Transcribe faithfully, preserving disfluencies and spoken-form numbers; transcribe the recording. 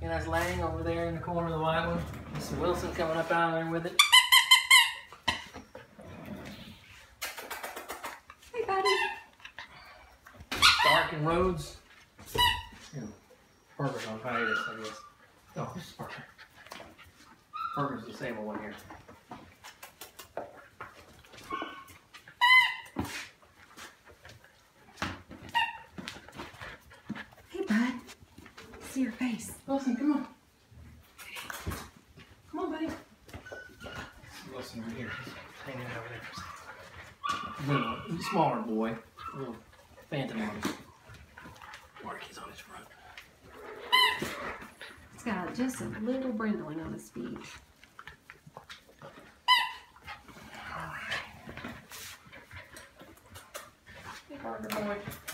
And that's Lang over there in the corner of the white one. Mister Wilson coming up out of there with it. Hey, buddy. Stark and Rhodes. Yeah. Parker's on hiatus, I guess. Oh, this is Parker. Parker's the same one here. Hey, bud. See your face. Wilson, come on. Come on, buddy. Wilson right here. He's hanging out over there. Little, smaller boy. A little phantom on him. Marky's on his front. He's got just a little brindling on his feet. Hey, Parker boy.